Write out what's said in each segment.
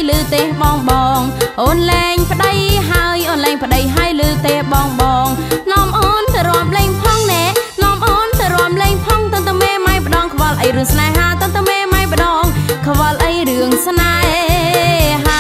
លឺទេបងបងអូនលែងប្តីហើយអូនលែងប្តីហើយលឺទេបងបងនាំអូនទៅរួមលេងផងណែនាំអូនទៅរួមលេងផងតន្តែមេម៉ៃម្ដងខ្វល់អីរឿងស្នេហាតន្តែមេម៉ៃម្ដងខ្វល់អីរឿងស្នេហា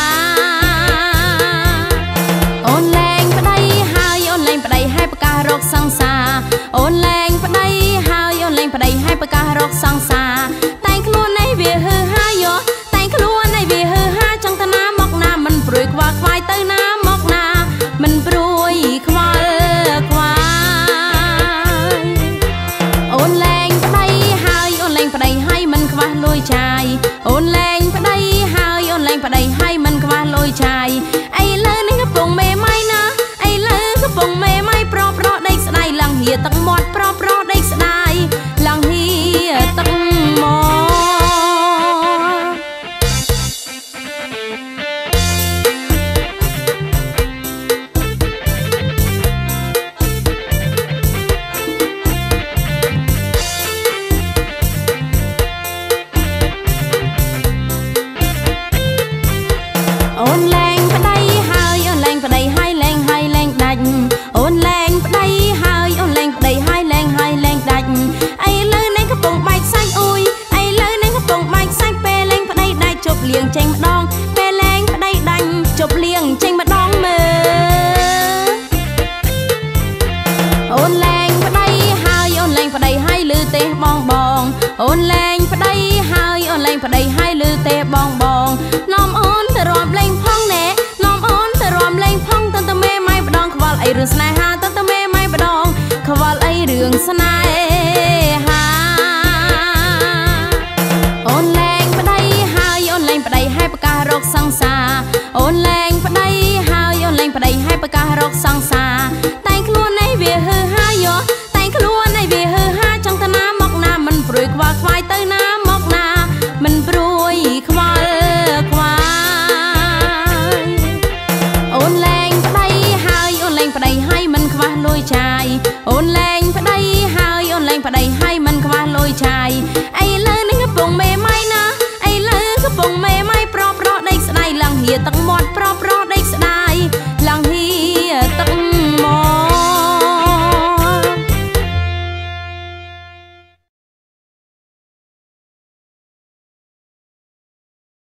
អូនលែងប្តីហើយអូនលែងប្តីហើយប្រកាសរកសង្សារអូនលែងប្តីហើយអូនលែងប្តីហើយប្រកាសរកសង្សារតែខ្លួនឯងវាហឺហាយោតែខ្លួនឯងវាហឺហាចង់ទៅណាមកណាមិនព្រួយខ្វល់ខ្វាយទៅណាមកណាមិនព្រួយខ្វល់ខ្វាយអូនលែងប្តីហើយអូនលែងប្តីហើយមិនខ្វះលុយចាយអូនលែងប្តីហើយអូនលែងប្តីហើយមិនខ្វះលុយចាយអីលើនេះកំពុងមេម៉ៃណាអីលើកំពុងមេម៉ៃប្រប្រដេកស្ដាយឡើងហៀទឹកមាត់ប្រប្រដេកស្ដាយឡើងហៀទឹកមាត់អូនលែងប្តីហើយអូនលែងប្តីហើយលែងហើយលែងដាច់អូនលែងប្តីហើយអូនលែងប្តីហើយលែងហើយលែងដាច់អីលើនេះកំពុងបែកសាច់អ៊ុយអីលើនេះកំពុងបែកសាច់ពេលលែងប្តីដាច់ជប់លៀងចេញម្ដងពេលលែងប្តីដាច់ជប់លៀងចេញម្ដងមើលអូនលែងប្តីហើយអូនលែងប្តីហើយលឺទេបងបងអូនលែងប្តីហើយអូនលែងប្តីហើយលឺទេបងបងនាំអូនទៅរួមលេងផងណែនាំអូនទៅរួមលេងផងតន្តែមេម៉ៃម្ដងខ្វល់អីរឿងស្នេហាតន្តែមេម៉ៃម្ដងខ្វល់អីរឿងស្នេហាអូនលែងប្តីហើយអូនលែងប្តីហើយប្រកាសរកសង្សារ